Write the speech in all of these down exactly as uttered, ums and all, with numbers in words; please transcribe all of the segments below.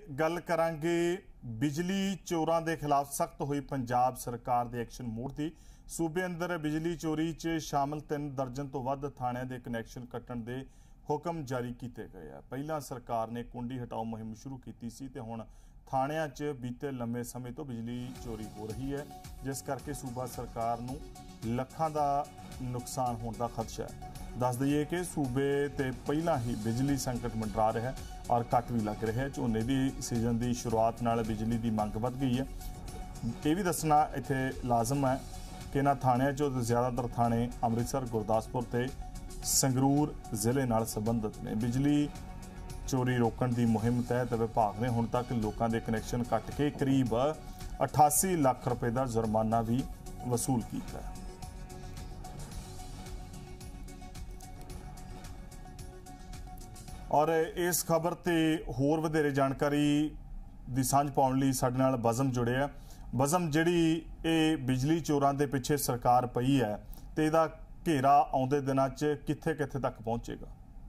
गल करांगे बिजली चोरां दे खिलाफ सख्त हुई पंजाब सरकार दे एक्शन मोड दी। सूबे अंदर बिजली चोरी च शामिल तीन दर्जन तो वध थाणिਆਂ ਦੇ कनैक्शन कट्टण दे हुक्म जारी किए गए हैं। पहला सरकार ने कुंडी हटाओ मुहिम शुरू की सी ते हुण थाणिਆਂ च बीते लंबे समय तो बिजली चोरी हो रही है, जिस करके सूबा सरकार नूं ਲੱਖਾਂ ਦਾ नुकसान होने का खदशा है। दस दईए कि सूबे ते पहला ही बिजली संकट मंडरा रहा है और कट भी लग रहा है। झोने की सीजन की शुरुआत नाल बिजली की मंग वध गई है। ये भी दसना इत्थे लाजम है कि इन्हां थाणिਆਂ चों ज़्यादातर थाणे अमृतसर, गुरदासपुर ते संगरूर जिले नाल संबंधित ने। बिजली चोरी रोकण की मुहिम तहत विभाग ने हुण तक लोगों के कनैक्शन कट के करीब अठासी लाख रुपए का जुर्माना भी वसूल किया है। और इस खबर ते होर वधेरे जानकारी दी सांझ पाउण लई साडे नाल बज़म जुड़े है। बज़म, जिहड़ी ये बिजली चोरां दे पिछे सरकार पई है ते इहदा घेरा आउंदे दिनां च कित्थे कित्थे तक पहुंचेगा?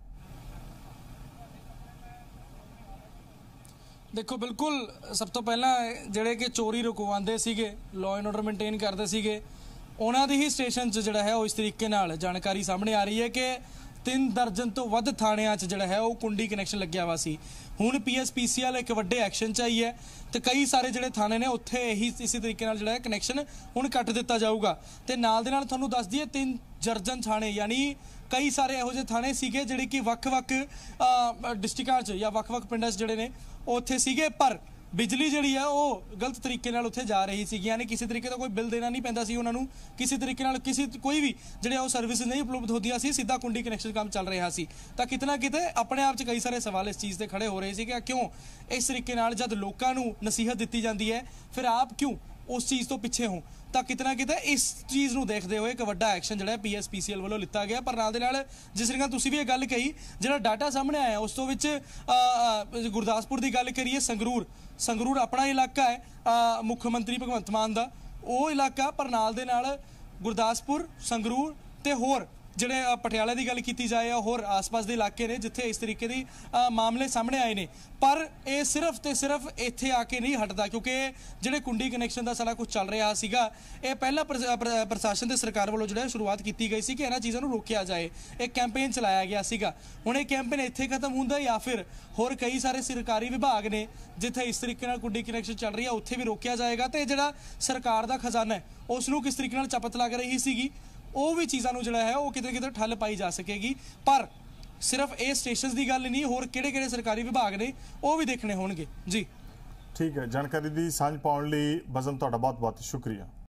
देखो, बिल्कुल सब तो पहला जिहड़े कि चोरी रुकवांदे सीगे, लॉ एंड ऑर्डर मेनटेन करते सीगे, उन्हां दी ही स्टेशन च जिहड़ा है वो इस तरीके नाल जानकारी सामने आ रही है कि तीन दर्जन तो वध थाणिਆਂ च जिहड़ा है वो कुंडी कनैक्शन लग्या हुआ सी। हुण P S P C L एक वड्डे एक्शन च आई है तो कई सारे जिहड़े थाणे ने उत्थे यही इसी तरीके नाल जिहड़ा है कनैक्शन हुण कट दिता जाऊगा। ते नाल दे नाल तुहानूं दस दईए तीन दर्जन थाणे यानी कई सारे इहो ਜਿਹੇ थाणे सीगे जिहड़े कि ਵੱਖ-ਵੱਖ डिस्ट्रिक्टां च या ਵੱਖ-ਵੱਖ पिंडां च जिहड़े ने उत्थे सीगे, पर बिजली जी है वो गलत तरीके नाल उत्थे जा रही सी। यानी किसी तरीके का कोई बिल देना नहीं पैंदा सी उन्होंने, किसी तरीके नाल किसी कोई भी जिहड़े वो सर्विस नहीं उपलब्ध होंदियां सी, सीधा कुंडी कनैक्शन काम चल रहा सी। तो कितना किते अपने आप च कई सारे सवाल इस चीज़ से खड़े हो रहे सी कि क्यों इस तरीके नाल जद लोकां नूं नसीहत दी जाती है फिर आप क्यों उस चीज़ तो पिछे हो। तो कितना किते इस चीज़ नूं देखते हुए एक वड्डा एक्शन जिहड़ा P S P C L वालों लिता गया। पर नाल दे नाल जिस तरीके तुसीं भी ये गल कही, जिहड़ा डाटा सामने आया उस तो विच गुरदासपुर की गल करिए, संगरूर संगरूर अपना इलाका है मुख्यमंत्री भगवंत मान का वो इलाका, पर नाल दे नाल गुरदासपुर, संगरूर ते होर जिहड़े पटियाला की गल की जाए होर आस पास के इलाके ने जिथे इस तरीके की मामले सामने आए ने। पर यह सिर्फ तो सिर्फ इत्थे आके नहीं हटता, क्योंकि जिहड़े कुंडी कनैक्शन का सारा कुछ चल रहा सीगा, ये पहला प्रशासन ते सरकार वालों जो शुरुआत की गई सी कि इन्हां चीज़ों को रोकिया जाए। एक कैंपेन चलाया गया सीगा। हुण ये कैंपेन इत्थे खत्म हुंदा या फिर होर कई सारे सरकारी विभाग ने जिथे इस तरीके नाल कुंडी कनैक्शन चल रही है उत्थे भी रोकिया जाएगा। तो जिहड़ा सरकार का खजाना है उसनूं किस तरीके नाल चपत लग रही सीगी, वो भी चीज़ों जो है वो किते किते ठल पाई जा सकेगी। पर सिर्फ ये स्टेशन की गल नहीं, होर किहड़े किहड़े सरकारी विभाग ने वो भी देखने होणगे। जी ठीक है, जानकारी की सांझ पाउण लई बज़म तुहाडा बहुत बहुत शुक्रिया।